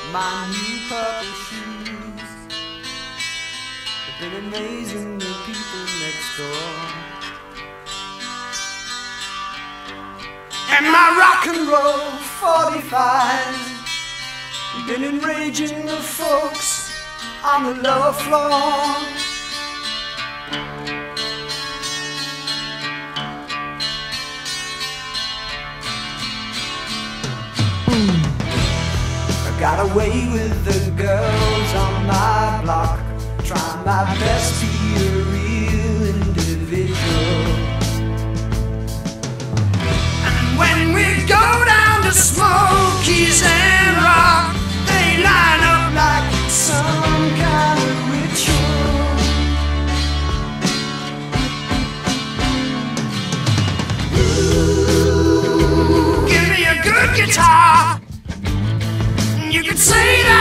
my new purple shoes have been amazing the people next door. And my rock and roll 45's been enraging the folks on the lower floor. Got away with the girls on my block, trying my best to be a real individual. And when we go down to Smokies and Rock, they line up like it's some kind of ritual. Ooh, give me a good guitar. You can say that